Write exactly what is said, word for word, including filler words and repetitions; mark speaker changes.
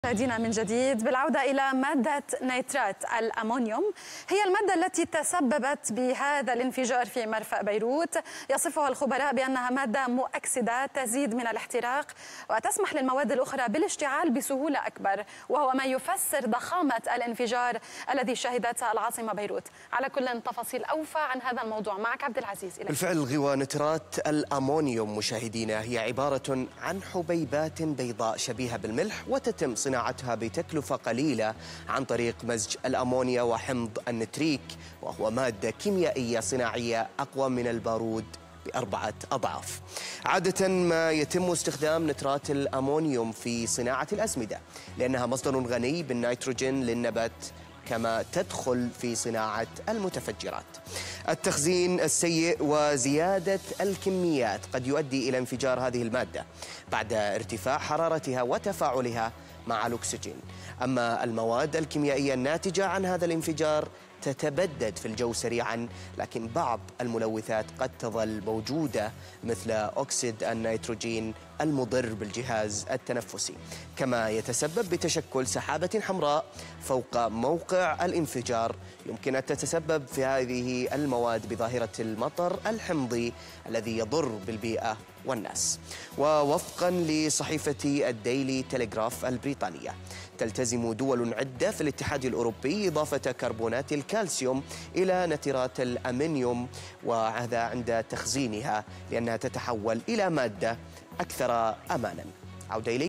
Speaker 1: مشاهدينا من جديد بالعودة إلى مادة نيترات الأمونيوم. هي المادة التي تسببت بهذا الانفجار في مرفأ بيروت. يصفها الخبراء بأنها مادة مؤكسدة تزيد من الاحتراق وتسمح للمواد الأخرى بالاشتعال بسهولة أكبر، وهو ما يفسر ضخامة الانفجار الذي شهدته العاصمة بيروت. على كل تفاصيل أوفى عن هذا الموضوع معك عبد العزيز. إليك.
Speaker 2: بالفعل غوى نترات الأمونيوم مشاهدينا هي عبارة عن حبيبات بيضاء شبيهة بالملح، وتتم صناعتها بتكلفة قليلة عن طريق مزج الأمونيا وحمض النتريك، وهو مادة كيميائية صناعية أقوى من البارود بأربعة أضعاف. عادة ما يتم استخدام نترات الأمونيوم في صناعة الأسمدة لأنها مصدر غني بالنيتروجين للنبات، كما تدخل في صناعة المتفجرات. التخزين السيء وزيادة الكميات قد يؤدي إلى انفجار هذه المادة بعد ارتفاع حرارتها وتفاعلها مع الأكسجين. أما المواد الكيميائية الناتجة عن هذا الانفجار تتبدد في الجو سريعا، لكن بعض الملوثات قد تظل موجودة مثل أكسيد النيتروجين المضر بالجهاز التنفسي، كما يتسبب بتشكل سحابة حمراء فوق موقع الانفجار يمكن أن تتسبب في هذه المواد بظاهرة المطر الحمضي الذي يضر بالبيئة والناس. ووفقا لصحيفة الديلي تيليغراف البريطانية، تلتزم دول عدة في الاتحاد الأوروبي إضافة كربونات الكالسيوم إلى نترات الأمونيوم، وهذا عند تخزينها لأنها تتحول إلى مادة أكثر أمانا. عودة إليك.